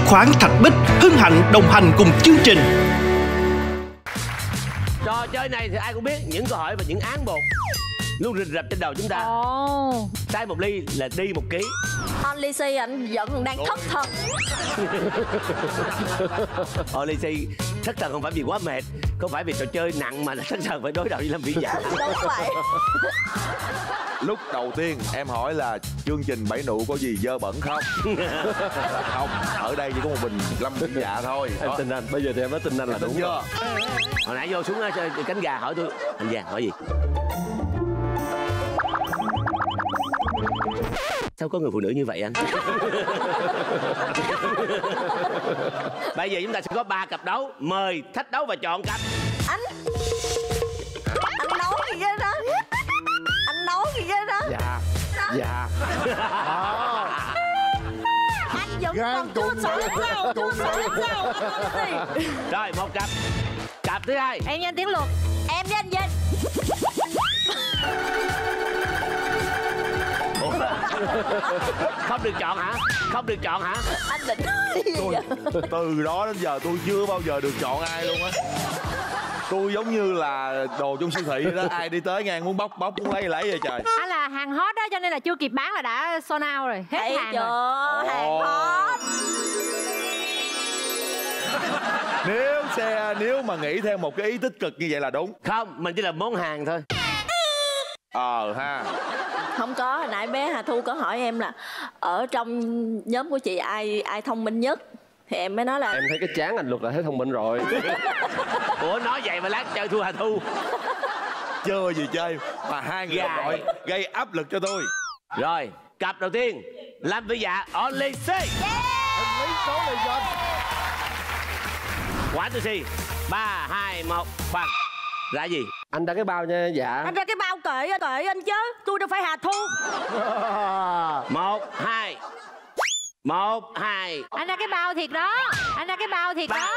khoán Thạch Bích hân hạnh đồng hành cùng chương trình. Trò chơi này thì ai cũng biết, những câu hỏi và những án buộc luôn rình rập trên đầu chúng ta. Sai một ly là đi 1 ký. Only C anh vẫn đang thất thần. Only C thất thần không phải vì quá mệt, không phải vì trò chơi nặng mà là thất thần phải đối đầu với Lâm Vĩ Dạ. Đúng vậy. Lúc đầu tiên em hỏi là chương trình Bảy Nụ có gì dơ bẩn không? Không, ở đây chỉ có một mình Lâm Vĩ Dạ thôi. Em tin anh, bây giờ thì em nói tin anh là đúng chưa? Hồi nãy vô xuống cánh gà hỏi tôi, anh Giang hỏi gì? Sao có người phụ nữ như vậy anh? Bây giờ chúng ta sẽ có 3 cặp đấu. Mời thách đấu và chọn cặp. Anh nấu gì vậy đó? Anh nấu gì vậy đó? Dạ. Dạ. Anh vẫn còn chưa sẵn sao? Chưa sẵn sao? Rồi, một cặp. Cặp thứ hai. Em với anh Tiến Luật. Em với anh Vinh. Không được chọn hả? Không được chọn hả? Anh định nói gì vậy? Từ đó đến giờ tôi chưa bao giờ được chọn ai luôn á. Tôi giống như là đồ trong siêu thị đó, ai đi tới ngang muốn bóc muốn lấy vậy trời. Anh là hàng hot đó cho nên là chưa kịp bán là đã sold out rồi, hết Thấy hàng chưa? rồi. Hàng hot. Nếu mà nghĩ theo một cái ý tích cực như vậy là đúng. Không, mình chỉ là món hàng thôi. Ha. Không có, hồi nãy bé Hà Thu có hỏi em là ở trong nhóm của chị ai thông minh nhất, thì em mới nói là em thấy cái chán anh Luật là thấy thông minh rồi. Ủa nói vậy mà lát chơi thua Hà Thu. Chơi gì chơi mà hai người đồng đội gây áp lực cho tôi. Rồi, cặp đầu tiên Lâm Vĩ Dạ, Only C. Lấy số này cho anh. Quả tôi Si. 3, 2, 1, khoan. Ra gì? Anh ra cái bao nha Dạ. anh ra cái bao kệ anh chứ, tôi đâu phải Hà Thu. 1, 2. 1, 2. Anh ra cái bao thiệt đó. Anh ra cái bao thiệt đó.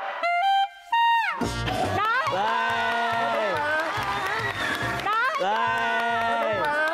Đó. Đây. Đó. Đây.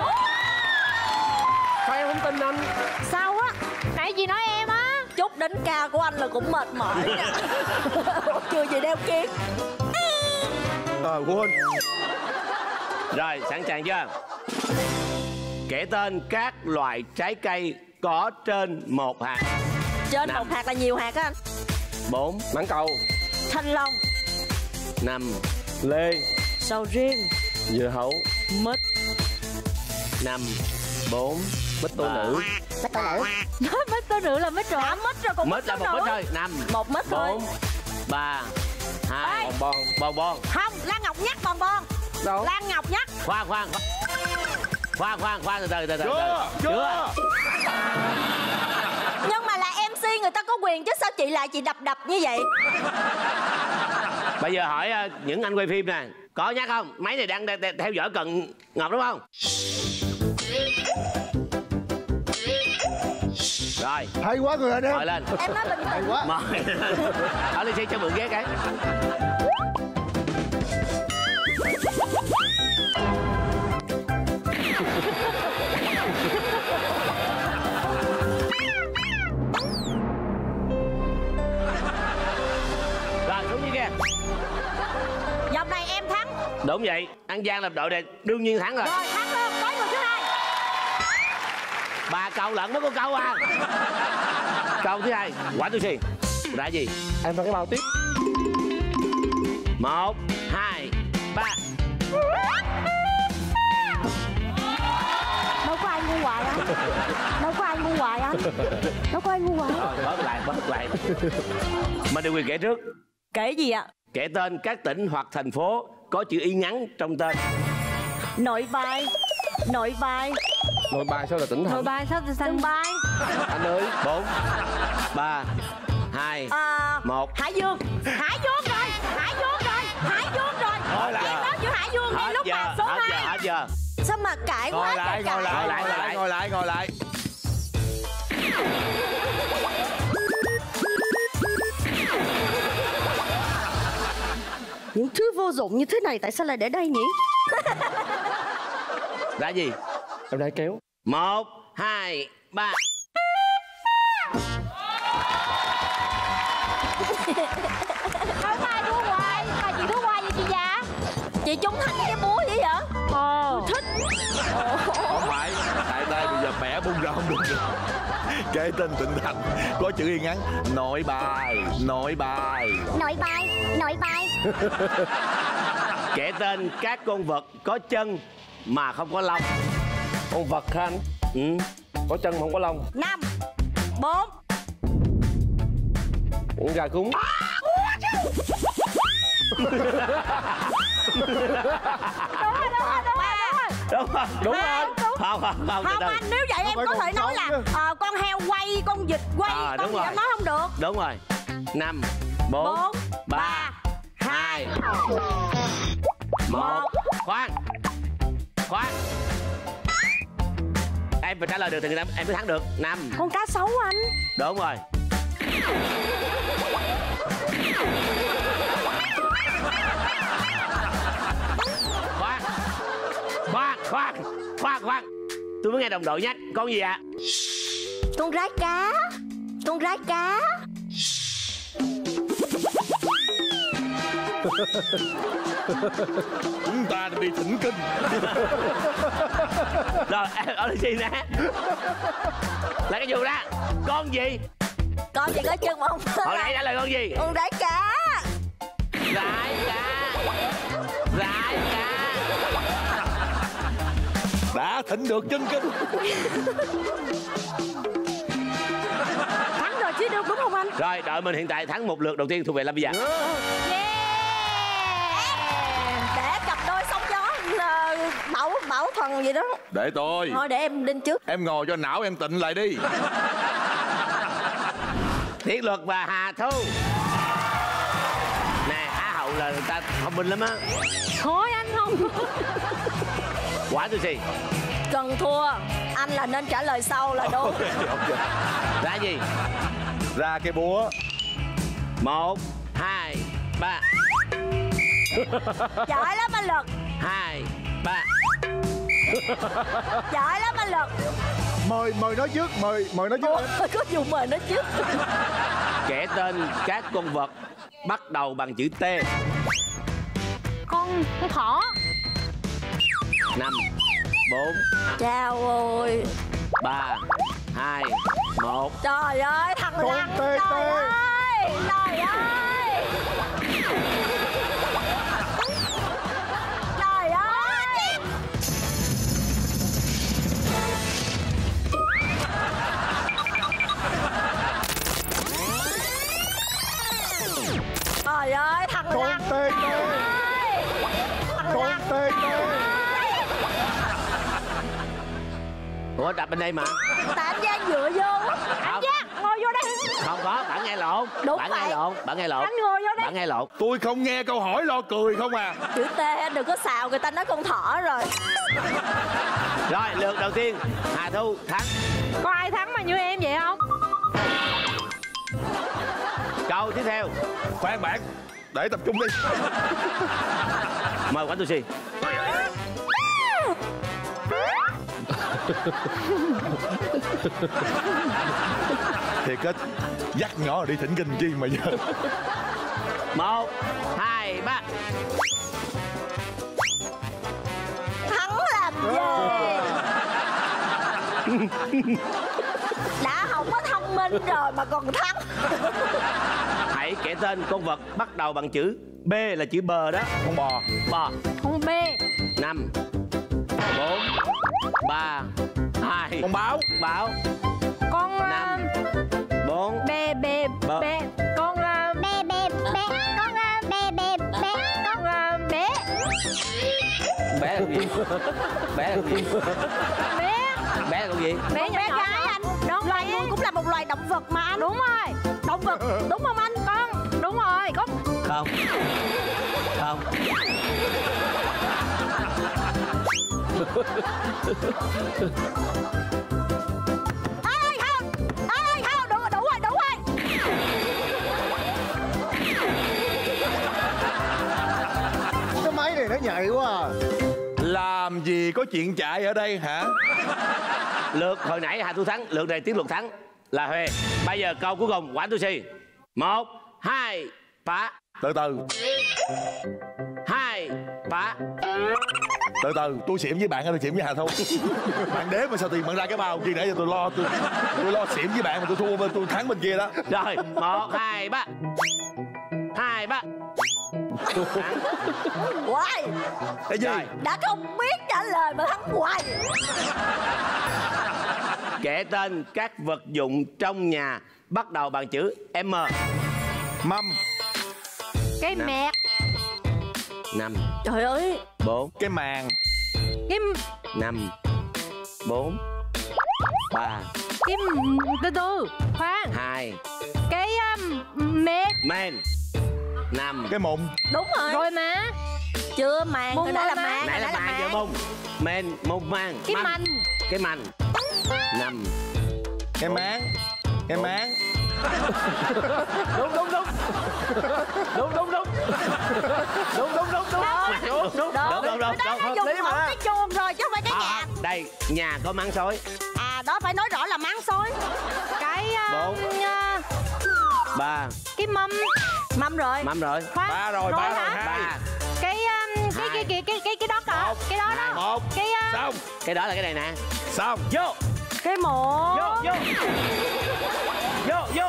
Sao em không tin anh? Sao á? Nãy gì nói em á? Chút đánh ca của anh là cũng mệt mỏi nha. Chưa gì đeo kiết. Quên. Rồi, sẵn sàng chưa? Kể tên các loại trái cây có trên 1 hạt. Trên 5. 1 hạt là nhiều hạt á anh. 4. Mãng cầu. Thanh long. 5. Lê. Sầu riêng. Dưa hấu. Mít. 5. 4. Mít tô nữ. Mít tô nữ. Mít tô nữ là mít rồi. Mít rồi còn Mít là một mít thôi. 5. 1 mít thôi. 4. 3. 2. Bon bon. Không, Lan Ngọc Nhắc bon. Đâu? Lan Ngọc Nhắc. Khoan từ từ. Chưa. Nhưng mà là MC người ta có quyền chứ, sao chị lại chị đập như vậy? Bây giờ hỏi những anh quay phim nè, có nhắc không? Máy này đang theo dõi Cận Ngọc đúng không? Rồi. Hay quá người anh em. Mời lên. Em nói bình tĩnh quá. Mời. Ở Lê Xe cho mượn ghế cái. Rồi xuống dưới kia. Vòng này em thắng. Đúng vậy, An Giang làm đội này đương nhiên thắng rồi. Rồi thắng luôn, tới người thứ hai. 3 câu lận mới có câu à. Câu thứ hai, quả tôi Si. Đã gì? Em ra cái bao tiếp. 1, 2, 3. Đâu có ai ngu hoài anh. Đâu có ai ngu hoài anh. Đâu có ai ngu hoài. Bớt lại. Mình được quyền kể trước. Kể gì ạ? Kể tên các tỉnh hoặc thành phố có chữ Y ngắn trong tên. Nội Bài. Nội Bài sao là tỉnh thành? Nội Bài sao từ Sân bay. Anh ơi. 4, 3, 2, 1. Hải Dương. Hải Dương rồi. Thôi lại. Em nói chữ Hải Dương ngay lúc mà số 2. Hết giờ. Sao mà cãi quá trời cãi. Ngồi lại. Những thứ vô dụng như thế này tại sao lại để đây nhỉ? Ra gì? Em đã kéo. 1, 2, 3. Chị Trung Thành cái búa vậy hả? Thích. Không phải, tại đây bây giờ bẻ bung ra không được. Kể tên Tịnh Thành có chữ y ngắn nội bài. Nội bài. Kể tên các con vật có chân mà không có lông. Con vật hả anh? Có chân mà không có lông. 5 4. Con gà cúng. Đúng rồi. Đúng rồi. Không Anh, nếu vậy em có thể nói là con heo quay, con vịt quay, con gì em nói không được. Đúng rồi. 5 4 3 2 1. Khoan. Em phải trả lời được thì em mới thắng được. 5. Con cá sấu anh. Đúng rồi. Khoan. Tôi mới nghe đồng đội nhắc. Con gì ạ? Con rái cá. Chúng ta đi thỉnh kinh. Rồi em ở đây gì nè? Là cái dù đó. Con gì? Con gì có chân mà không? Hồi nãy trả lời con gì? Con rái cá. Rái cá. Đã thỉnh được chân kinh. Thắng rồi chứ được đúng không anh? Rồi đội mình hiện tại thắng một lượt đầu tiên thuộc về Lâm Bây Giờ. Để cặp đôi sóng gió bảo thần gì đó. Để tôi. Thôi để em lên trước. Em ngồi cho não em tịnh lại đi. Thiết Luật và Hà Thu. Nè Á Hậu là người ta thông minh lắm á. Thôi anh không. Quả tôi gì? Cần thua. Anh là nên trả lời sau là đúng. Okay. Ra gì? Ra cái búa. 1 2 3. Giỏi lắm anh Lực. 2 3. Giỏi lắm anh Lực. Mời nói trước, mời nói trước. Có dù mời nói trước. Kể tên các con vật bắt đầu bằng chữ T. Con thỏ. 5 4 Chào ơi. 3 2 1. Trời ơi thằng Lăng. Trời ơi. Trời ơi. Trời ơi. Trời ơi thằng Lăng. Con tê. Ủa đập bên đây mà. Tại anh Giang dựa vô. Anh Giang ngồi vô đây. Không có, bạn nghe lộn. Đúng Bạn vậy. nghe lộn. Anh ngồi vô đây. Bạn nghe lộn. Tôi không nghe câu hỏi lo cười không à. Chữ T anh đừng có xào người ta nói con thỏ rồi. Rồi lượt đầu tiên Hà Thu thắng. Có ai thắng mà như em vậy không? Câu tiếp theo. Khoan bạn, để tập trung đi. Mời Quán Tu Si. Thiệt á, dắt nhỏ rồi đi thỉnh kinh chi mà giờ. 1 2 3. Thắng làm gì? Đã không có thông minh rồi mà còn thắng. Hãy kể tên con vật bắt đầu bằng chữ B là chữ bờ đó. Con bò. Bò. Con B. 5 4 3 2. Con báo. Báo. Con 5 4. B. Con B. Bé là gì? Bé là gì? Bé. Bé là con gì? Bé Bé nhỏ gái anh. Đúng Loài người cũng là một loài động vật mà anh. Đúng rồi. Động vật đúng không anh? Con. Đúng rồi. Con. Không. Không. Không đủ rồi. Cái máy này nó nhạy quá à. Làm gì có chuyện chạy ở đây hả? Lượt hồi nãy Hà Thu thắng, lượt này Tiến Luật thắng là Huệ. Bây giờ câu cuối cùng Quán Tu Si. 1 2 3. Từ từ. 2 3. Từ từ, tôi xỉm với bạn hay tôi xỉm với Hà Thu? Bạn đếm mà sao tiền bạn ra cái bao kia, nãy giờ tôi lo xỉm với bạn mà tôi thua, tôi thắng bên kia đó. Rồi 1, 2, 3. 2, 3. Hoài. Cái gì? Rồi. Đã không biết trả lời mà thắng hoài. Kể tên các vật dụng trong nhà bắt đầu bằng chữ M. Mâm. Cái mẹt. 5, Trời ơi. 4, Cái màn. Cái 5, 4, 3, cái từ từ khoan. 2. Cái mẹt. Men. 5. Cái mụn. Đúng rồi. Rồi mà. Chưa màn, Mùng hồi nãy là rồi mà. màn. Nãy là màn giờ mông. Men, mông mang. Cái mành. Cái mành. 5. Cái máng. Cái máng. Đúng. Đúng. Đúng. Nó dùng một cái chuồng rồi chứ không phải cái nhà. Đây, nhà có máng xối. À đó phải nói rõ là máng xối. Cái 4, 3. cái mâm. Mâm rồi. Mâm rồi. Khoan. 3 rồi, 3 rồi, hả? 2. Cái cái đó cả. Một. Cái đó đó. 1. Cái Xong. Cái đó là cái này nè. Xong. Vô. cái muỗng. Vô.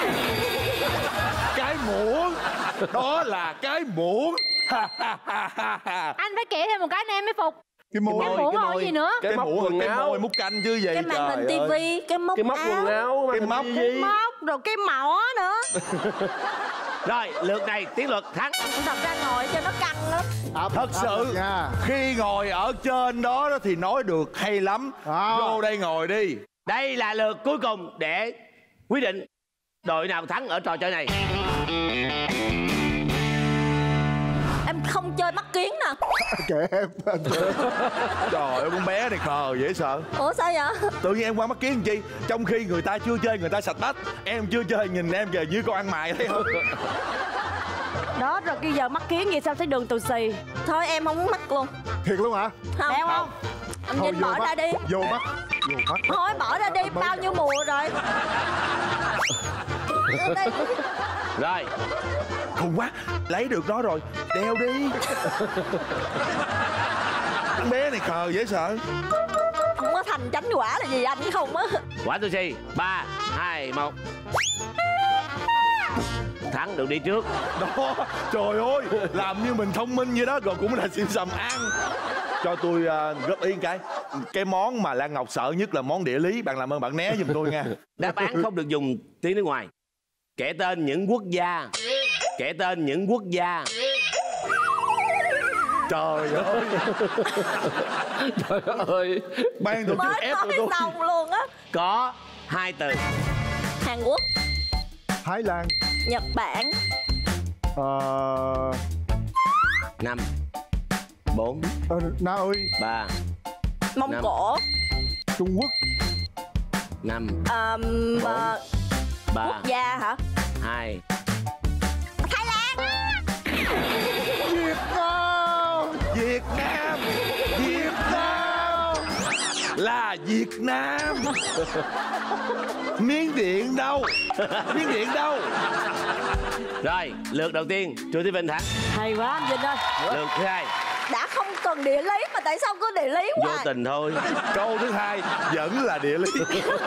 Cái muỗng. Đó là cái muỗng. Anh phải kể thêm một cái này em mới phục. Cái Cái muỗng. muỗng cái rồi môi. gì nữa? Cái móc muỗng, quần cái áo. môi múc canh chứ gì. Cái màn hình trời ơi. tivi, cái móc Cái móc quần áo. Cái móc. cái móc rồi cái mỏ nữa. Rồi, lượt này Tiến Luật thắng. Tập ra ngồi cho nó căng lắm. Thật sự nha. khi ngồi ở trên đó thì nói được hay lắm. Vô đây ngồi đi. Đây là lượt cuối cùng để quyết định đội nào thắng ở trò chơi này. Em không chơi mắt kiến nè. Kệ em. Trời ơi, con bé này khờ dễ sợ. Ủa sao vậy? Tự nhiên em qua mắt kiến làm chi? Trong khi người ta chưa chơi, người ta sạch bách. Em chưa chơi, nhìn em kìa như con ăn mày thấy không? Đó rồi bây giờ mắc kiến gì sao thấy đường tù xì. Thôi em không muốn mắt luôn. Thiệt luôn hả? Không. Đeo không? Anh Thôi nhìn vô bỏ mắt. ra đi. Vô mắt. Vô mắt. Thôi bỏ ra đi, bao nhiêu mùa rồi. Vô đây. Rồi, Khùng quá, lấy được nó rồi, đeo đi. Con bé này khờ dễ sợ. Không có thành tránh quả là gì anh không á. quả tu si. 3, 2, 1. Thắng được đi trước. Đó, trời ơi, làm như mình thông minh vậy đó, rồi cũng là xỉm xầm ăn. Cho tôi góp ý cái món mà Lan Ngọc sợ nhất là món địa lý. Bạn làm ơn bạn né giùm tôi nha. Đáp án không được dùng tiếng nước ngoài. Kể tên những quốc gia. Kể tên những quốc gia. Trời ơi, Trời ơi. ban tổ chức Mới ép nói tôi. xong luôn á. Có 2 từ. Hàn Quốc, Thái Lan. Nhật Bản, 5, 4, Na Uy. 3, Mông Năm. Cổ, Trung Quốc. 5, Bốn. 3, Quốc gia hả? 2. Thái Lan. Việt Nam, Việt Nam, Việt Nam là Việt Nam. Miếng Điện đâu? Miếng Điện đâu? Rồi, lượt đầu tiên Chu Thí Vinh thắng. Hay quá anh Vinh ơi. Lượt thứ hai Đã không cần địa lý mà tại sao cứ địa lý vô hoài? tình thôi. Câu thứ hai vẫn là địa lý.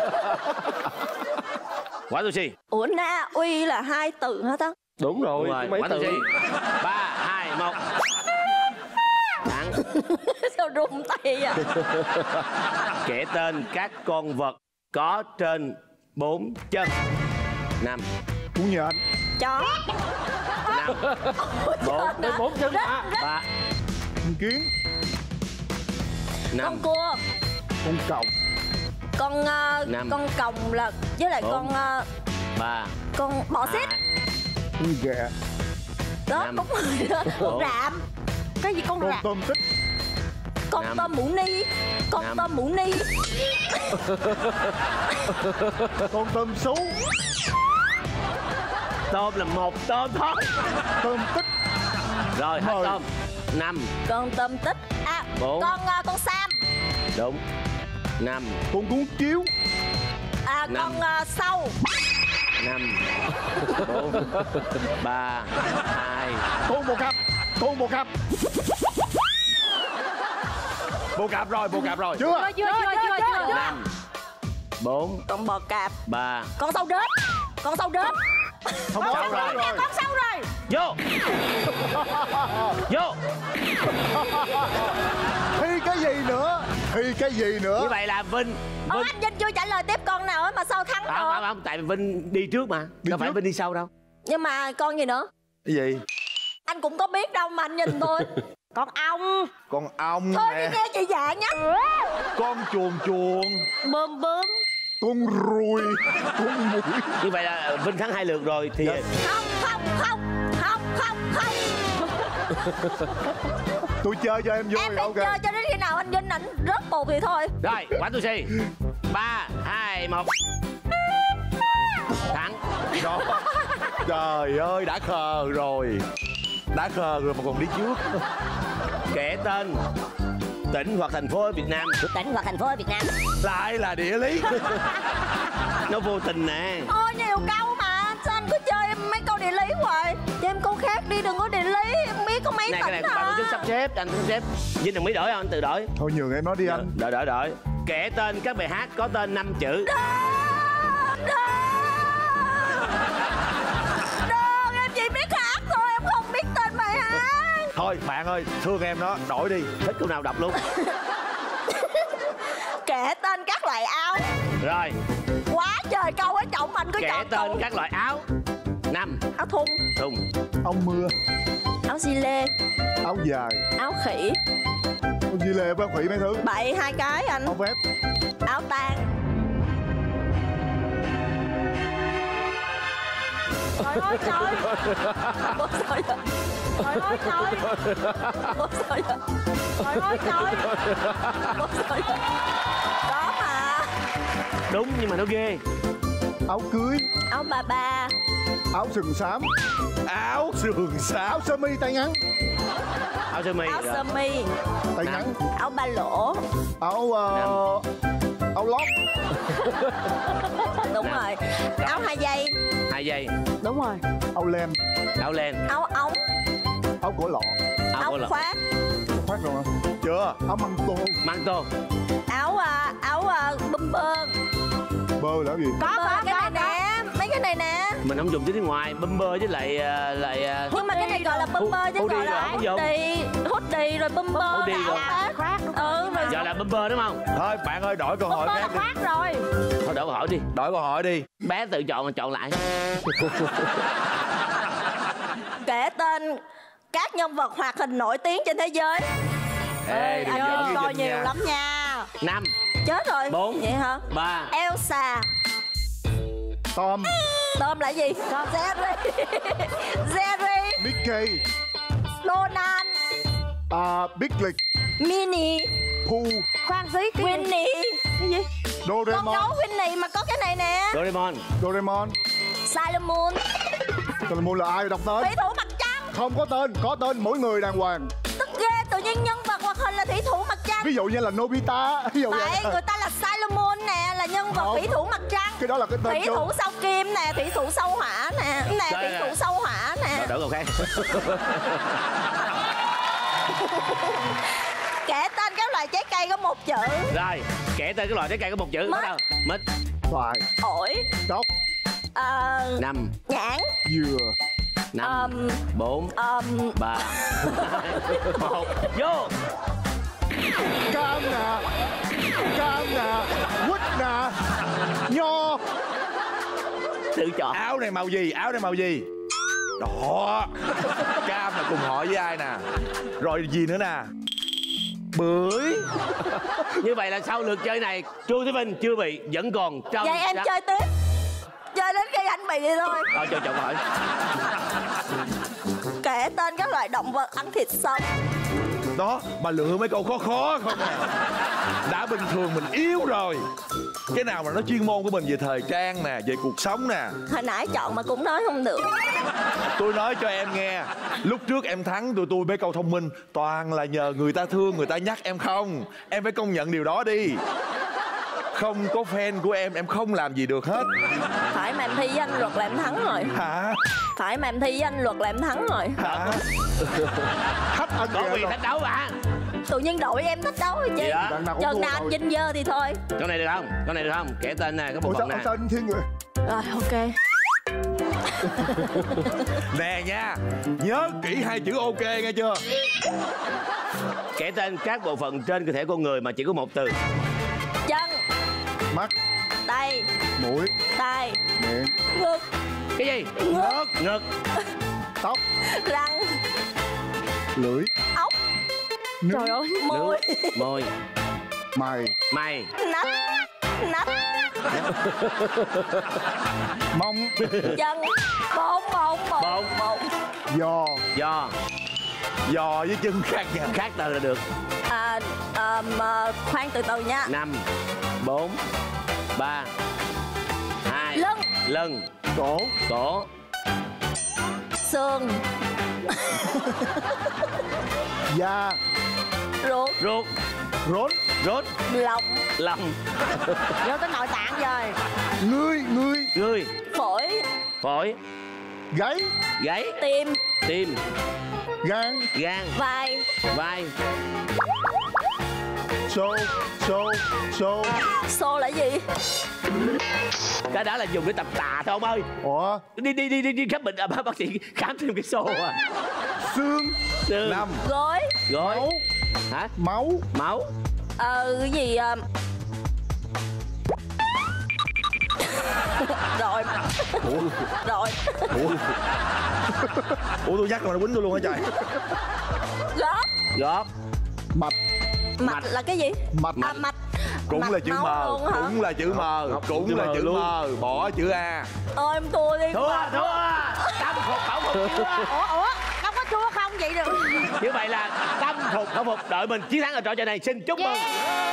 Quả tu si. Ủa Na Uy là 2 từ hả ta? Đúng rồi. Đúng rồi, cái mấy quả tu từ. si. 3, 2, 1. Thắng. Sao rung tay vậy? Kể tên các con vật có trên 4 chân. 5, Cũng nhện. Chó. 5, 4, Đến 4 chân hả? 3, Con kiến. 5, Con cua. Con còng. Con Năm. con còng là với lại Bốn. con 3, con bò xít. Con ghẹ. Đó Năm. đúng rồi đó. Bốn. Con rạm. Cái gì con Con rạc? tôm tích. Con Năm. tôm mũ ni. Con Năm. tôm mũ ni. Con tôm sú. tôm là một tôm thôi. Tôm tích. Rồi, hết Mười. tôm. 5, Con tôm tích. À, Bốn. con sam. đúng. 5, Con cuốn chiếu. À, Năm. con sâu. 5, 4, 3, 2. Con bò cặp. Con bò cặp. Bồ cạp rồi, bồ cạp rồi. Chưa. Chưa. 5 4 Con bò cạp. 3 Con sâu đớp. Con sâu đớp. Không có rồi. Con sâu rồi. Vô. Vô. Thi cái gì nữa? Thi cái gì nữa? Như vậy là Vinh. Anh Vinh chưa trả lời tiếp con nào mà sao thắng Không, được. không, tại vì Vinh đi trước mà. Đâu phải trước. Vinh đi sau đâu. Nhưng mà con gì nữa? Cái gì? Anh cũng có biết đâu mà anh nhìn tôi. Con ong. Con ong Thôi đi nè. nghe chị dạ nhá. Con chuồn. Bơm bơm. Con ruồi. Con mũi. Như vậy là Vinh thắng 2 lượt rồi thì Không. Tôi chơi cho em vui. Em đang Ok. chơi cho đến khi nào anh Vinh ảnh rớt bột thì thôi. rồi, quả tu si. 3 2 1. Thắng. Đó. Trời ơi, đã khờ rồi. Đã khờ rồi mà còn đi trước. Kể tên tỉnh hoặc thành phố ở Việt Nam. Tỉnh hoặc thành phố ở Việt Nam. Lại là địa lý. Nó vô tình nè. Ôi nhiều câu mà. Sao anh cứ chơi mấy câu địa lý hoài. Cho em câu khác đi, đừng có địa lý. Em biết có mấy Này cái tỉnh này bạn sắp xếp, anh sắp xếp. Vinh đừng biết đổi không, anh tự đổi. Thôi nhường em nói đi anh. Đợi. Kể tên các bài hát có tên 5 chữ. Đơn em chỉ biết hát thôi, em không biết tên bài hát. Thôi bạn ơi, thương em đó, đổi đi. Thích câu nào đọc luôn. Kể tên các loại áo. Rồi, Quá trời câu ở trọng anh cứ kể chọn tên câu. các loại áo. 5 Áo thun. thùng. Áo mưa. Áo xi lê. Áo dài. Áo khỉ. Con gì lê bác khỉ mấy thứ. Bậy 2 cái anh. Áo vest. Áo tang. Trời ơi trời. Ôi trời ơi. Trời ơi trời. Ôi trời ơi. Trời ơi trời. Ôi trời ơi. Đó mà. Đúng nhưng mà nó ghê. Áo cưới. Áo bà ba. Áo sừng xám. Áo sườn xám. Áo sơ mi tay ngắn. Áo sơ mi. Áo rồi. sơ mi. Tay ngắn. Áo ba lỗ. Áo áo lót. Đúng rồi. Áo 2 dây. 2 giây. Đúng rồi. Áo len. Áo len. Áo ống. Áo cổ lọ. Áo cổ lọ. khoác. Khoác rồi. Chưa? Áo măng tô. Măng tô. Áo bum bơ. Bơ là cái gì? Có cái này nè. Mấy cái này nè. Mình không dùng tiếng ngoài. Bumper với lại Nhưng mà cái này gọi là bum bơ chứ hoodie gọi là rồi, không dùng. hoodie rồi bum bơ Hoodie là rồi. áo khoác. Rồi giờ là bumper đúng không? Thôi bạn ơi, đổi câu hỏi bum bơ là khác đi. khoác rồi. Thôi đổi câu hỏi đi. Đổi câu hỏi đi. Bé tự chọn mà chọn lại. Kể tên các nhân vật hoạt hình nổi tiếng trên thế giới. Ê, đừng giỡn với Coi Vinh nhiều nha. lắm nha. 5 Chết rồi. 4 Vậy hả? 3 Elsa. Tom. Tôm là gì? Jerry. Jerry. Mickey. Donald. Big Lick. Minnie. Pooh. Khoan xí. Winnie. Cái gì? Con Doraemon. gấu Winnie mà có cái này nè. Doraemon. Doraemon. Salomon. Doraemon là ai đọc tên? Thủy thủ mặt trăng. Không có tên, có tên mỗi người đàng hoàng. Tức ghê, tự nhiên nhân vật hoạt hình là thủy thủ mặt trăng. Ví dụ như là Nobita. Ví dụ Vậy như người ta là Salomon nè, là nhân vật Không. thủy thủ mặt trăng. cái đó là cái tên Thủy chung. thủ sao kim nè, thủy thủ sao hỏa nè. Nè, Trời thủy ơi. thủ sao hỏa nè. Đổi câu khác. Kể tên các loại trái cây có 1 chữ. Rồi, kể tên cái loại trái cây có 1 chữ. Mít. Bắt đầu. Mít. Xoài. Ổi. Cốc. 5 Nhãn. Dừa. 5 4 3 1 vô. Cam nè. Cam nè. Quýt nè. Nho. Tự chọn. Áo này màu gì? Áo này màu gì? Đó. Cam là cùng hỏi với ai nè? Rồi gì nữa nè? Bưởi. Như vậy là sau lượt chơi này Trương Thúy Vinh chưa bị, vẫn còn trong. Vậy em chơi tiếp. Chơi đến khi anh bị vậy thôi. Thôi cho chọn hỏi. Kể tên các loại động vật ăn thịt sống. Đó, bà lựa mấy câu khó khó không à. Đã bình thường mình yếu rồi. Cái nào mà nó chuyên môn của mình về thời trang nè, về cuộc sống nè. Hồi nãy chọn mà cũng nói không được. Tôi nói cho em nghe, lúc trước em thắng tụi tôi mấy câu thông minh toàn là nhờ người ta thương, người ta nhắc em không. Em phải công nhận điều đó đi. Không có fan của em không làm gì được hết. Phải mà em thi với anh Luật là em thắng rồi. Hả? Phải mà em thi với anh Luật là em thắng rồi. Hả? Thách anh Có kìa quyền rồi. thách đấu mà. tự nhiên đội em thích đấu rồi chị. Gì đó? Đằng nào cũng Chừng thua nào anh rồi. vinh dơ thì thôi. Câu này được không? Câu này được không? Kể tên nè, có một Ủa sao, phần nè. sao anh thiên người? Rồi ok. Nè nha, nhớ kỹ hai chữ ok nghe chưa? Kể tên các bộ phận trên cơ thể con người mà chỉ có một từ. Chân, Mắt, tay, mũi, tai, miệng, ngực, Cái gì? ngực, Ngực. tóc, răng, lưỡi, ốc. nước, Trời ơi, môi, Môi. mày, Mày. nách, nách, mông, chân, bụng, giò. Giò. Giò với chân khác nha. Khác từ là được. khoan từ từ nha. 5 4 3 2 Lưng, Lưng. Cổ, Cổ. xương, da, ruột, Ruột. rốn, Rốt. lòng, Lòng. Vô tới nội tạng rồi. ngươi, Ngươi. phổi, Phổi. gáy, Gáy. tim, Tim. gan, Gan. vai, Vai. xô, xô là gì? Cái đó là dùng để tập tà thôi ông ơi. ủa, Đi khám bệnh bác sĩ khám thêm cái xô à. xương, Xương. 5 Gối, Gối. Hả? máu, Máu. cái gì rồi. Rồi. Ủa tôi dắt mà nó quýnh tôi luôn hả trời? Gót, Gót. mạch, mạch là cái gì? mạch, Mạch. Cũng Mạch là chữ máu M, luôn hả? cũng là chữ M, cũng là chữ M, bỏ chữ A. Ôi em thua đi. Thua. Tâm phục khẩu phục chưa? Ủa đâu có chua không vậy được. Như vậy là tâm phục khẩu phục, đội mình chiến thắng ở trò chơi này. Xin chúc mừng.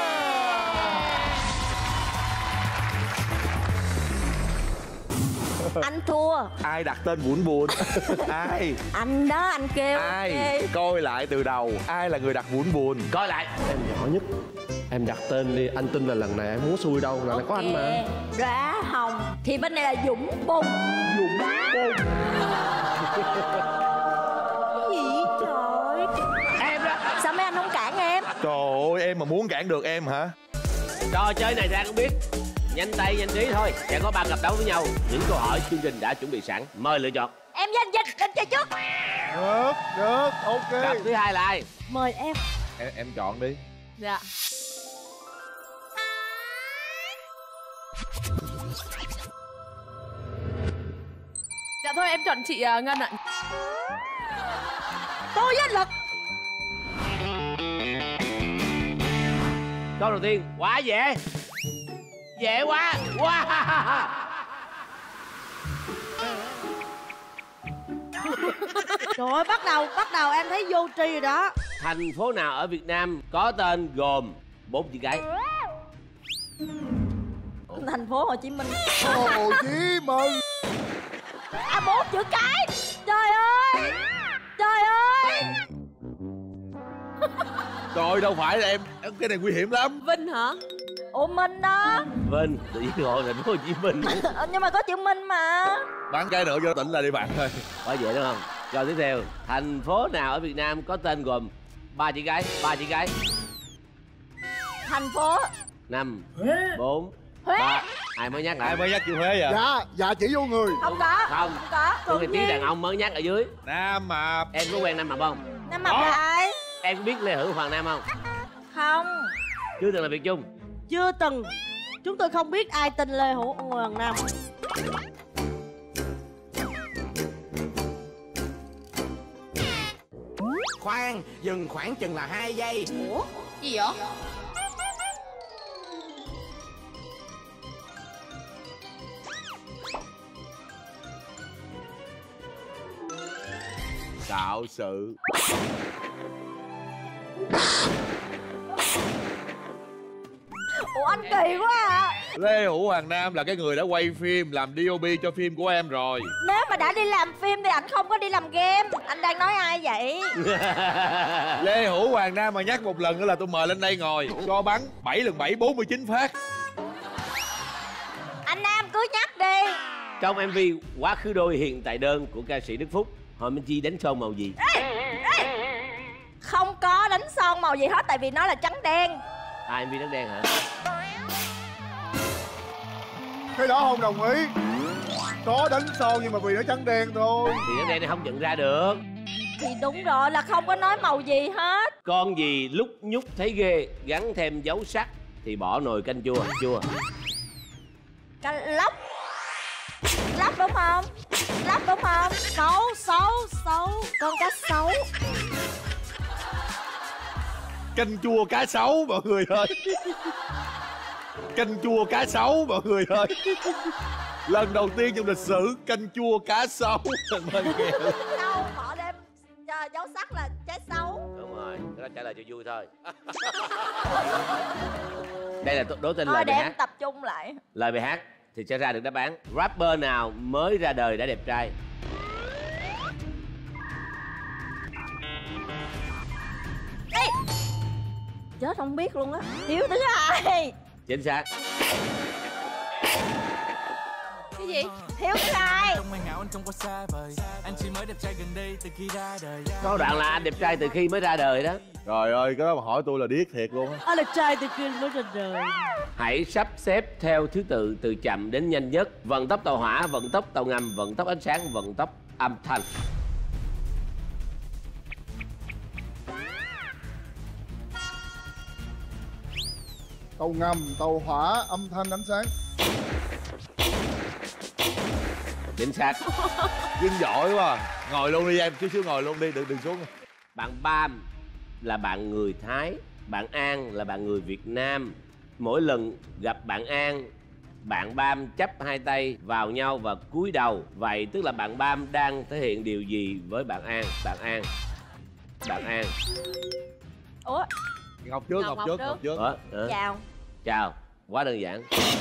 Anh thua. Ai đặt tên Vũn Buồn? Ai? Anh đó, anh kêu. Ai? Ok. Coi lại từ đầu, ai là người đặt Vũn Buồn? Coi lại. Em nhỏ nhất. Em đặt tên đi, anh tin là lần này em muốn xui đâu, lần này có anh mà. Đóa hồng. Thì bên này là Dũng Bung. Dũng Bung. Gì trời? Em đó. Sao mấy anh không cản em? Trời ơi, em mà muốn cản được em hả? Trò chơi này ra cũng biết. Nhanh tay nhanh trí thôi. Sẽ có 3 cặp đấu với nhau. Những câu hỏi chương trình đã chuẩn bị sẵn. Mời lựa chọn. Em danh dịch, anh chơi trước. Được, ok. Cặp thứ hai là ai? Mời em. Em chọn đi. Dạ. Dạ thôi em chọn chị Ngân ạ. Tôi với Lực. Câu đầu tiên quá dễ. Dễ quá. Wow. Trời ơi bắt đầu em thấy vô tri rồi đó. Thành phố nào ở Việt Nam có tên gồm 4 chữ cái? Thành phố Hồ Chí Minh. Hồ Chí Minh. 4 chữ cái. Trời ơi. Trời ơi. Rồi đâu phải là em, cái này nguy hiểm lắm. Vinh hả? Ủa Minh đó. Vinh, tự nhiên gọi thành phố Hồ Chí Minh. Nhưng mà có chữ Minh mà. Bán cái nữa cho tỉnh là đi bạn thôi. Quá dễ đúng không? Câu tiếp theo, thành phố nào ở Việt Nam có tên gồm 3 chữ cái? 3 chữ cái. Thành phố 5 4 Huế. 3. Ai mới nhắc Ai lại? mới nhắc chữ Huế vậy? Dạ chỉ vô người. không có. Không. Không có. Tôi nghe tiếng đàn ông mới nhắc ở dưới. Nam Mập. Em có quen Nam Mập không? Nam Mập là ai? Em có biết Lê Hữu Hoàng Nam không? Không. Chưa từng làm việc chung. Chưa từng. Chúng tôi không biết ai tên Lê Hữu Hoàng Nam. Khoan, dừng khoảng chừng là 2 giây. Ủa? Gì vậy? Tạo sự. Ủa anh kỳ quá à. Lê Hữu Hoàng Nam là cái người đã quay phim, làm DOP cho phim của em rồi. Nếu mà đã đi làm phim thì ảnh không có đi làm game. Anh đang nói ai vậy? Lê Hữu Hoàng Nam mà nhắc một lần nữa là tôi mời lên đây ngồi. Cho bắn 7 lần 7 49 phát. Anh Nam cứ nhắc đi. Trong MV Quá khứ đôi hiện tại đơn của ca sĩ Đức Phúc, Hoàng Minh Chi đánh son màu gì? Không có đánh son màu gì hết, tại vì nó là trắng đen. Em biết trắng đen hả? Cái đó không đồng ý. Có đánh son nhưng mà vì nó trắng đen thôi. Thì trắng đen này không nhận ra được. Thì đúng rồi, là không có nói màu gì hết. Con gì lúc nhúc thấy ghê, gắn thêm dấu sắc thì bỏ nồi canh chua. Chua. Lóc. Lóc đúng không? Lóc đúng không? Sấu. Con cá sấu. Canh chua cá sấu mọi người ơi. Canh chua cá sấu mọi người ơi. Lần đầu tiên trong lịch sử canh chua cá sấu. Đâu, bỏ đem dấu sắc là trái sấu. Đúng rồi, cái đó trả lời cho vui thôi. Đây là đố tin thôi lời để bài em hát. tập trung lại. Lời bài hát thì sẽ ra được đáp án. Rapper nào mới ra đời đã đẹp trai? Ê! Chết không biết luôn á. Hiếu thứ hai. Chính xác. Cái gì? Hiếu thứ hai. Có đoạn là anh đẹp trai từ khi mới ra đời đó. Trời ơi, cái đó mà hỏi tôi là điếc thiệt luôn á. Anh là trai từ khi mới ra đời. Hãy sắp xếp theo thứ tự từ chậm đến nhanh nhất. Vận tốc tàu hỏa, vận tốc tàu ngầm, vận tốc ánh sáng, vận tốc âm thanh. Tàu ngầm, tàu hỏa, âm thanh, ánh sáng. Chính xác. Vinh giỏi quá. Ngồi luôn đi em, chút xíu ngồi luôn đi, đừng xuống. Bạn Bam là bạn người Thái, bạn An là bạn người Việt Nam. Mỗi lần gặp bạn An, bạn Bam chắp hai tay vào nhau và cúi đầu. Vậy tức là bạn Bam đang thể hiện điều gì với bạn An? Bạn An. Ủa? Ngọc trước. Chào. Chào. Quá đơn giản.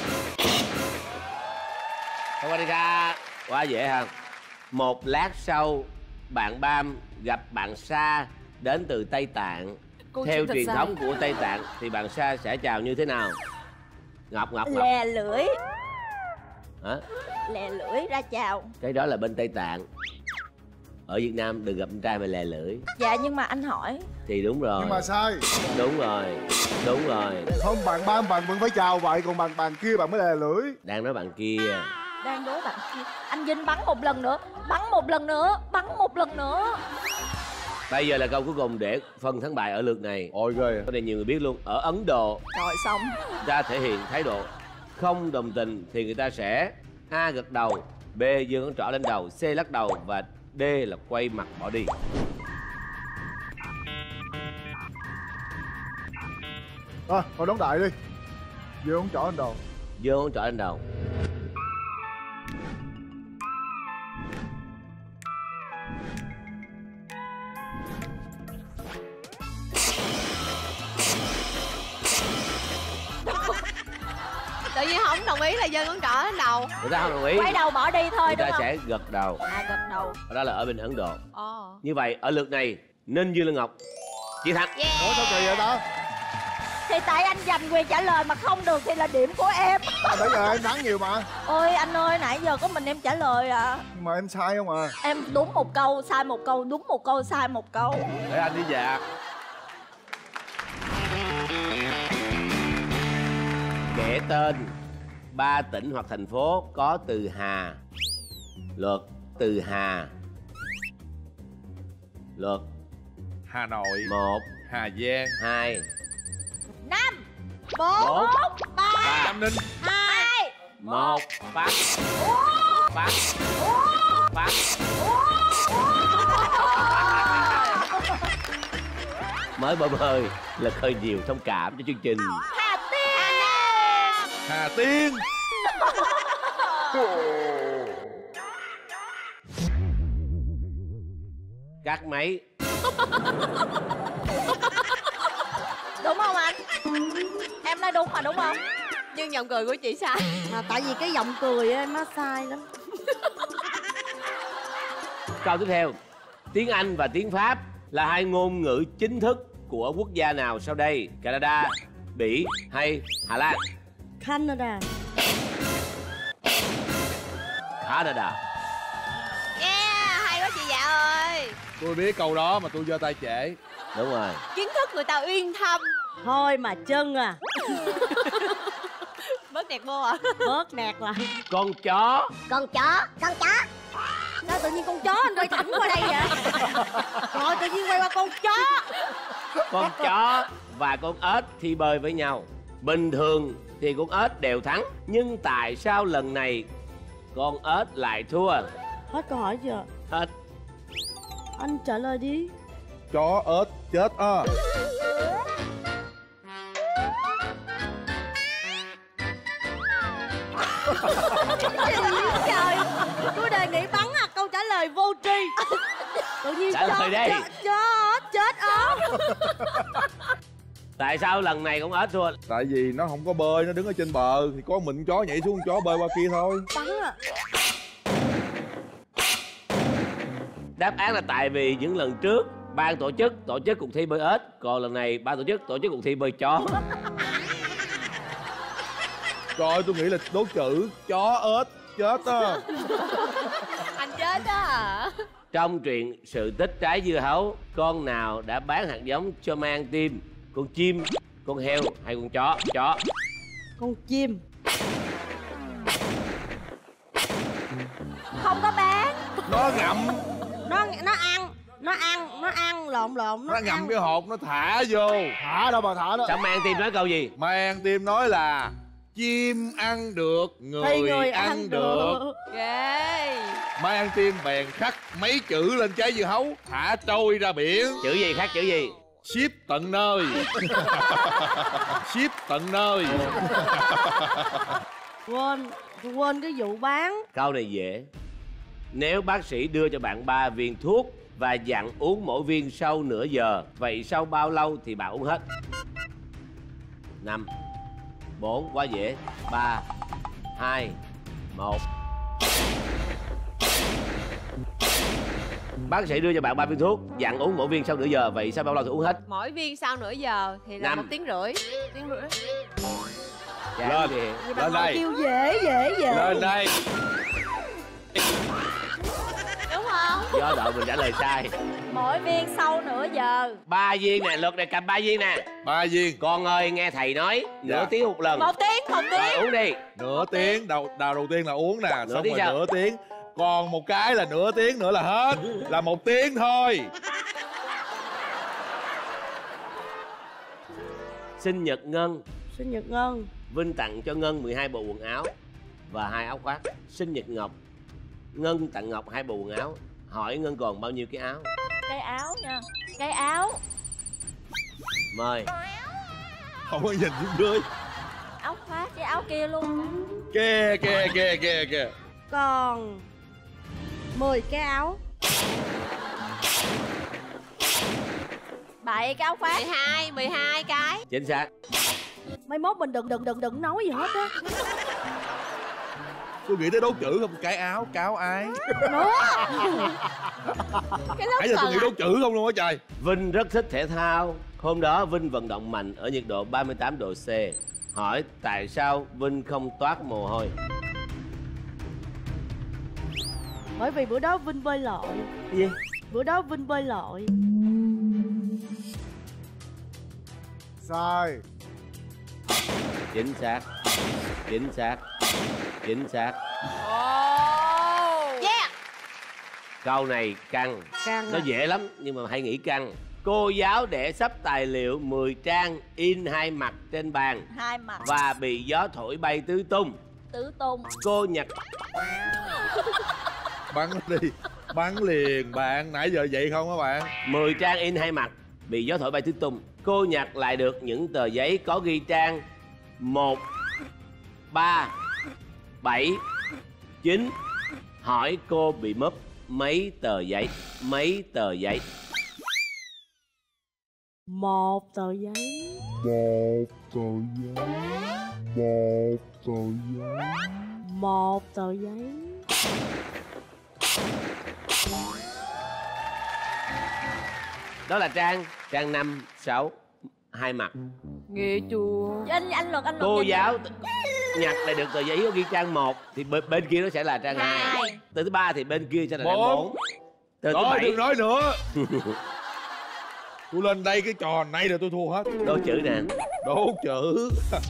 Sawadika. Quá dễ ha. Một lát sau, bạn Bam gặp bạn Sa đến từ Tây Tạng. Theo truyền thống của Tây Tạng thì bạn Sa sẽ chào như thế nào? Ngọc. Lè lưỡi. Hả? Lè lưỡi ra chào. Cái đó là bên Tây Tạng. Ở Việt Nam đừng gặp con trai mà lè lưỡi. Dạ nhưng mà anh hỏi. Thì đúng rồi. Nhưng mà sai. Đúng rồi. Không, bạn Bam bạn vẫn phải chào vậy, còn bạn kia bạn mới lè lưỡi. Đang nói bạn kia. Đang đố bạn kia. Anh Vinh bắn một lần nữa. Bây giờ là câu cuối cùng để phân thắng bại ở lượt này. Ôi ghê. Cái này nhiều người biết luôn. Ở Ấn Độ, Rồi xong. người ta thể hiện thái độ không đồng tình thì người ta sẽ A. gật đầu, B. giơ ngón trỏ lên đầu, C. lắc đầu và D. là quay mặt bỏ đi. Rồi, thôi đón đại đi. Vừa không trỏ lên đầu. Giơ ngón trỏ lên đầu. Tự nhiên không đồng ý là giơ ngón trỏ lên đầu. Người ta không đồng ý. Quay đầu bỏ đi thôi Người đúng ta không? sẽ gật đầu. Gật đầu. Đó là ở bên Ấn Độ. Như vậy ở lượt này Ninh Dương Lân Ngọc chiến thắng. Ủa sao kỳ vậy ta? Thì tại anh giành quyền trả lời mà không được thì là điểm của em. Bây giờ em thắng nhiều mà. Ôi anh ơi, nãy giờ có mình em trả lời à. Nhưng mà em sai không à? Em đúng một câu, sai một câu, đúng một câu, sai một câu. Để anh đi dạt. Kể tên 3 tỉnh hoặc thành phố có từ Hà. Luật. Từ Hà. Luật. Hà Nội. 1, Hà Giang. 2, 5 4 3 Nam Ninh. 2 1. Phát. Mới bơm hơi là khơi nhiều thông cảm cho chương trình. Hà Tiên. Cắt máy. Đúng không anh? Em nói đúng mà đúng không? Nhưng giọng cười của chị sai. Mà tại vì cái giọng cười em nó sai lắm. Câu tiếp theo. Tiếng Anh và tiếng Pháp là hai ngôn ngữ chính thức của quốc gia nào sau đây? Canada, Bỉ hay Hà Lan? Canada. Canada. Yeah, hay quá chị Dạ ơi. Tôi biết câu đó mà tôi giơ tay trễ. Đúng rồi. Kiến thức người ta uyên thâm. Thôi mà chân à. Bớt nẹt vô à? Bớt nẹt lại. Con chó. Con chó. Sao tự nhiên con chó anh quay thẳng qua đây vậy? Rồi tự nhiên quay qua con chó. Con chó và con ếch thi bơi với nhau. Bình thường thì con ếch đều thắng, nhưng tại sao lần này con ếch lại thua? Hết câu hỏi chưa? Hết. Anh trả lời đi. Chó ếch chết á. Trời, tôi đề nghị bắn câu trả lời vô tri. Tự nhiên trả lời đi. Chó chết ốm. Tại sao lần này con ếch thua? Tại vì nó không có bơi, nó đứng ở trên bờ thì có mình chó nhảy xuống, chó bơi qua kia thôi. Bắn à. Đáp án là tại vì những lần trước ban tổ chức cuộc thi bơi ếch, còn lần này ban tổ chức cuộc thi bơi chó. Trời ơi, tôi nghĩ là đố chữ chó ếch chết á. Anh chết đó à? Trong truyện Sự Tích Trái Dưa Hấu, con nào đã bán hạt giống cho mang tim? Con chim, con heo hay con chó? Chó. Con chim. Không có bán. Nó ngậm. Nó ăn lộn. Nó ngậm cái hột nó thả vô. Thả đâu mà thả đó. Sao mang tim nói câu gì? Mang tim nói là chim ăn được, người ăn được. Ghê. Mang tim bèn khắc mấy chữ lên trái dưa hấu, thả trôi ra biển. Chữ gì khác chữ gì? Ship tận nơi. Ship tận nơi. Quên cái vụ bán. Câu này dễ. Nếu bác sĩ đưa cho bạn 3 viên thuốc và dặn uống mỗi viên sau nửa giờ, vậy sau bao lâu thì bạn uống hết? 5 4, quá dễ. 3 2 1. Bác sĩ đưa cho bạn 3 viên thuốc, dặn uống mỗi viên sau nửa giờ, vậy sau bao lâu thì uống hết? Mỗi viên sau nửa giờ thì là 5. 1 tiếng rưỡi. Lên đi. Lên đây. Kêu dễ. Lên đây. Đúng không? Do đợi mình trả lời sai. Mỗi viên sau nửa giờ. 3 viên nè, Luật này cầm 3 viên nè. 3 viên. Con ơi, nghe thầy nói nửa tiếng một lần. 1 tiếng. Rồi uống đi. Nửa tiếng. Đầu tiên là uống nè. Nửa Xong tiếng rồi sao? nửa tiếng. Còn một cái là nửa tiếng nữa là hết. Là 1 tiếng thôi. Sinh nhật Ngân, Sinh nhật Ngân. Vinh tặng cho Ngân 12 bộ quần áo và 2 áo khoác. Sinh nhật Ngọc, Ngân tặng Ngọc 2 bộ quần áo. Hỏi Ngân còn bao nhiêu cái áo? Cái áo nha. Cái áo. Mời. Không có nhìn xuống dưới. Áo khoác cái áo kia luôn. Kìa. Còn 10 cái áo. 7 cái áo khoác. 12 cái. Chính xác. Mai mốt mình đừng nói gì hết á. Tôi nghĩ tới đố chữ không? Cái áo, cáo ai? Cái lớp Nãy giờ tôi nghĩ cần đố chữ không luôn á trời. Vinh rất thích thể thao. Hôm đó Vinh vận động mạnh ở nhiệt độ 38 độ C. Hỏi tại sao Vinh không toát mồ hôi? Bởi vì bữa đó Vinh bơi lội. Gì? Bữa đó Vinh bơi lội. Sai. Chính xác. Chính xác. Chính xác. Yeah. Câu này căng. Nó dễ lắm nhưng mà hãy nghĩ căng. Cô giáo để sắp tài liệu 10 trang in 2 mặt trên bàn 2 mặt. và bị gió thổi bay tứ tung. Tứ tung. Cô nhặt Bắn đi. Bắn liền bạn. Nãy giờ vậy không các bạn? 10 trang in 2 mặt bị gió thổi bay tứ tung. Cô nhặt lại được những tờ giấy có ghi trang 1, 3, 7, 9. Hỏi cô bị mất mấy tờ giấy? Mấy tờ giấy? 1 tờ giấy. 1 tờ giấy. 1 tờ giấy. 1 tờ giấy. Đó là trang 5, 6, 2 mặt. Nghe chưa? Anh Luật Cô nhìn giáo nhặt lại được tờ giấy có ghi trang 1 thì bên kia nó sẽ là trang 2. Từ thứ 3 thì bên kia sẽ là trang 4. Từ thứ 7 đừng nói nữa. Tôi lên đây cái trò này rồi tôi thua hết. Đố chữ nè. Đố chữ.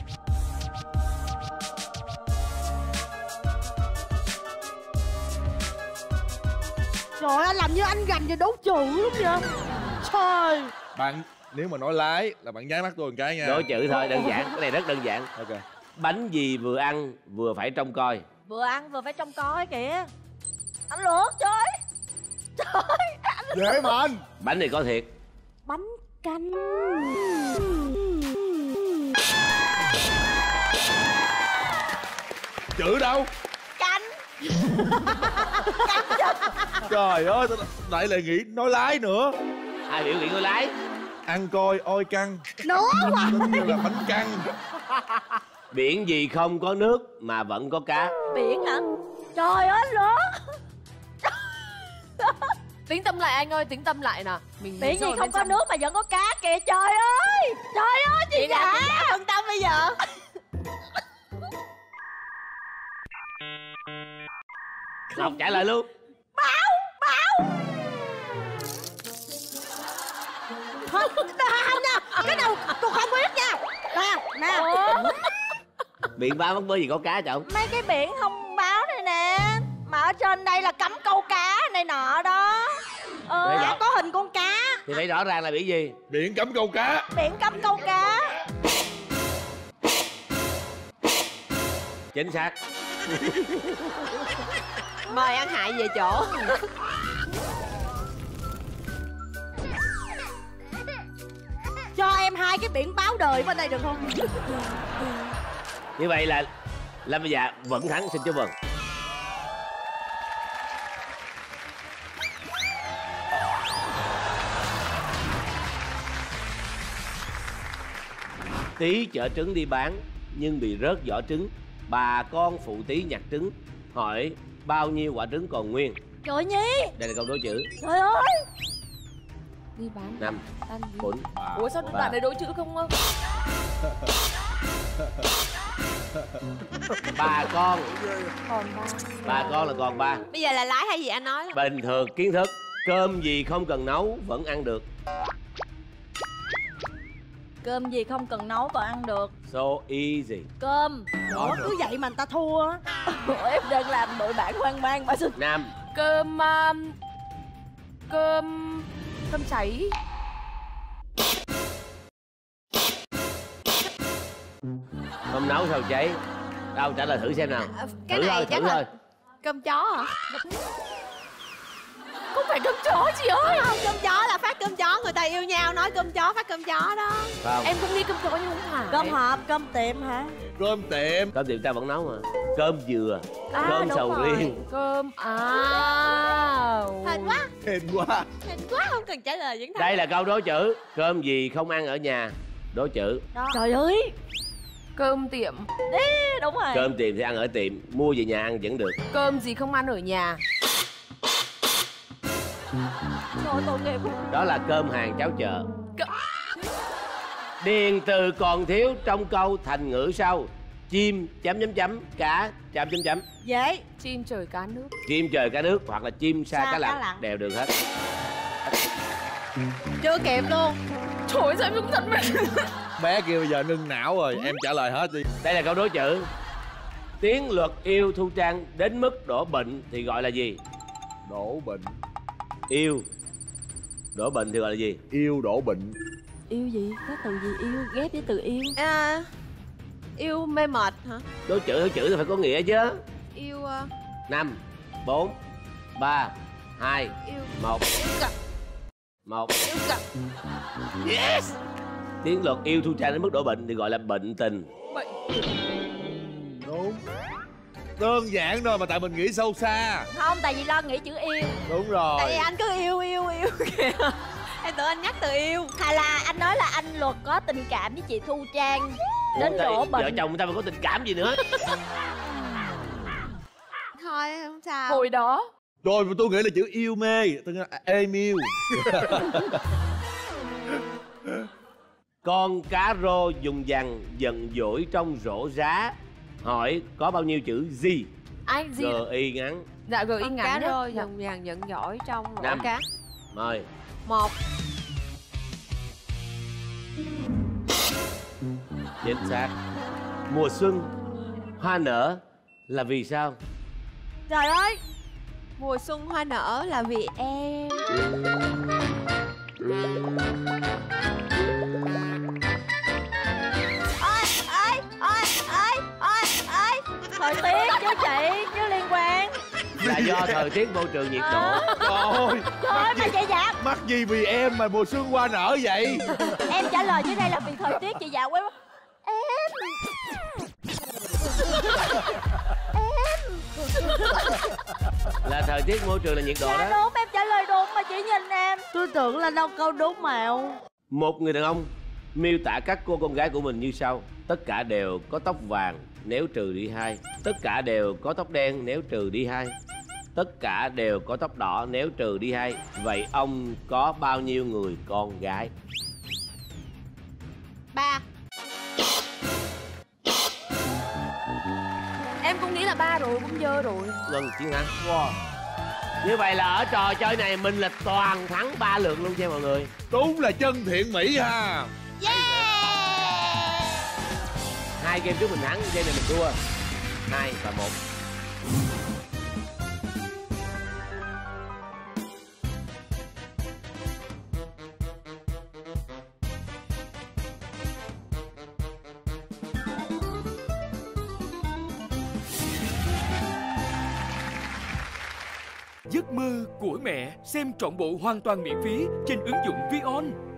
Trời ơi, anh làm như anh gành về đố chữ lắm vậy. Trời. Bạn nếu mà nói lái là bạn nháy mắt tôi một cái nha. Đố chữ thôi, đơn giản. Cái này rất đơn giản. Ok. Bánh gì vừa ăn vừa phải trông coi? Vừa ăn vừa phải trông coi kìa. Anh Luộc, trời. Trời, anh Dễ mà anh. Bánh này có thiệt. bánh canh. Chữ đâu? Canh. Trời ơi, tôi lại lại nghĩ nói lái nữa. Ai biểu nghĩ có lái? Ăn coi oi căng. Nữa mà. Tất nhiên là bánh căng. Biển gì không có nước mà vẫn có cá? Biển hả? Trời ơi, lớn. Tĩnh tâm lại anh ơi, tĩnh tâm lại nè. Biển gì không có nước mà vẫn có cá kìa, trời ơi. Trời ơi, chị dạ. Phân tâm bây giờ. Ngọc trả lời luôn. Bảo. Thôi, anh nha. Cái đầu tôi không biết nha. Nè. Biển báo mất bơi gì có cá chồng? Mấy cái biển thông báo này nè. Mà ở trên đây là cấm câu cá này nọ đó. Có hình con cá. Thì thấy rõ ràng là biển gì? Biển cấm câu cá. Biển cấm câu cá. Chính xác. Mời ăn Hại về chỗ. Cho em 2 cái biển báo đời bên đây được không? Như vậy là Lâm Và Dạ vẫn thắng, xin chúc mừng. Tí chở trứng đi bán nhưng bị rớt vỏ trứng. Bà con phụ Tí nhặt trứng, hỏi bao nhiêu quả trứng còn nguyên? Trời Nhi. Đây là câu đố chữ. Trời ơi. Đi bán 5, ăn đi. 4. Ủa sao bạn này đố chữ không ơ? Bà con. Còn 3. Bà con là còn 3. Bây giờ là lái hay gì anh nói? Bình thường kiến thức. Cơm gì không cần nấu vẫn ăn được? Cơm gì không cần nấu và ăn được? So easy. Cơm. Ủa, cứ vậy mà người ta thua á. Em đang làm đội bạn hoang mang mà. Nam. Cơm cơm cháy. Không nấu sao cháy? Đâu, trả lời thử xem nào. Cái Thử này thôi, chắc thử là thôi. cơm chó hả? Không phải cơm chó chị ơi. Không, cơm chó là phát cơm chó. Người ta yêu nhau nói cơm chó phát cơm chó đó. Không. Em cũng đi cơm chó nhưng không phải. Cơm hộp, cơm tiệm hả? Cơm tiệm. Cơm tiệm ta vẫn nấu mà. Cơm dừa, cơm đúng sầu rồi. riêng. Cơm Hên quá. Hên quá. Hên quá, không cần trả lời những thằng. Đây là câu đố chữ. Cơm gì không ăn ở nhà? Đố chữ. Đó. Trời ơi. Cơm tiệm. Đi, đúng rồi. Cơm tiệm thì ăn ở tiệm, mua về nhà ăn vẫn được. Cơm gì không ăn ở nhà? Thôi tội nghiệp. Đó là cơm hàng cháo chợ. Điền từ còn thiếu trong câu thành ngữ sau. Chim chấm chấm chấm, cá chấm chấm chấm. Dễ. Chim trời cá nước. Chim trời cá nước hoặc là chim sa cá cá lặn lặn. đều được hết. Chưa kịp luôn. Trời ơi sao em đúng thật mình. Bé kia bây giờ nưng não rồi, em trả lời hết đi. Đây là câu đố chữ. Tiếng luật yêu Thu Trang đến mức đổ bệnh thì gọi là gì? Đổ bệnh. Yêu đổ bệnh thì gọi là gì? Yêu đổ bệnh. Yêu gì? Có từ gì yêu? Ghép với từ yêu. Yêu mê mệt hả? Đố chữ thì phải có nghĩa chứ. Yêu 5, 4, 3, 2, yêu 1. cặp. 1. Yêu cặp. Yes. Tiếng luật yêu Thu Trang đến mức đổ bệnh thì gọi là bệnh tình. Đúng. Đơn giản thôi mà tại mình nghĩ sâu xa. Không, tại vì lo nghĩ chữ yêu. Đúng rồi. Tại vì anh cứ yêu kìa. Em tưởng anh nhắc từ yêu. Hay là anh nói là anh Luật có tình cảm với chị Thu Trang đến đổ bệnh. Vợ chồng người ta mà có tình cảm gì nữa. Thôi không sao. Hồi đó. Rồi tôi nghĩ là chữ yêu mê. Tôi nghĩ là êm yêu. Con cá rô dùng dằn giận dỗi trong rổ rá, hỏi có bao nhiêu chữ gì? Anh gì? G-I ngắn. Dạ gợi ý Con ngắn cá đó. rô Dần dàng giận dỗi trong rổ Năm. cá. Mời. 1 Chính xác. Mùa xuân hoa nở là vì sao? Trời ơi, Mùa xuân hoa nở là vì em. ơi thời tiết chứ chị, chứ liên quan. Là do thời tiết môi trường nhiệt độ. Trời Trời mà chị Dạ. mắc gì vì em mà mùa xuân hoa nở vậy? Em trả lời dưới đây là vì thời tiết. Chị Dạ quay qua. Là thời tiết môi trường là nhiệt độ Dạ đó. đúng, em trả lời đúng mà chị nhìn em. Tôi tưởng là đâu câu đúng mẹo. Một người đàn ông miêu tả các cô con gái của mình như sau: tất cả đều có tóc vàng nếu trừ đi 2, tất cả đều có tóc đen nếu trừ đi 2, tất cả đều có tóc đỏ nếu trừ đi 2. Vậy ông có bao nhiêu người con gái? 3. Em cũng nghĩ là 3 rồi, cũng dơ rồi. Ngân chiến thắng. Wow. Như vậy là ở trò chơi này mình là toàn thắng 3 lượt luôn nha mọi người. Đúng là chân thiện mỹ ha. Yeah. 2 game trước mình thắng, game này mình thua. 2 và 1. Giấc mơ của mẹ xem trọn bộ hoàn toàn miễn phí trên ứng dụng Vion.